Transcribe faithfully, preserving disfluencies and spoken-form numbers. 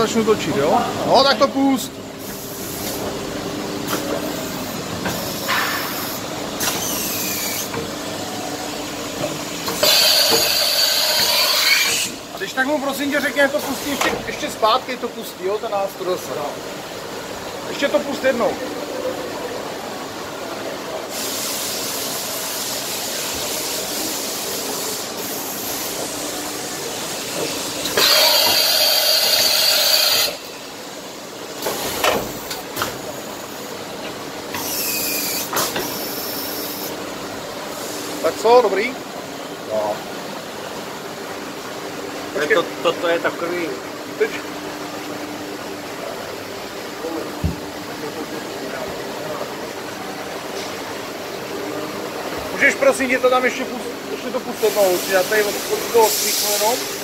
začnu točit, jo? No, tak to pust. A když tak mu prosím tě řekni, to pustí ještě, ještě zpátky, to pustí, jo, ten nástroj. Ještě to pust jednou. Tak co, dobrý? No. Počkej. To, to, to je takový... Teď. Můžeš prosím tě to tam ještě, pust, ještě to pustit jednou, já tady od toho odklíknu jenom.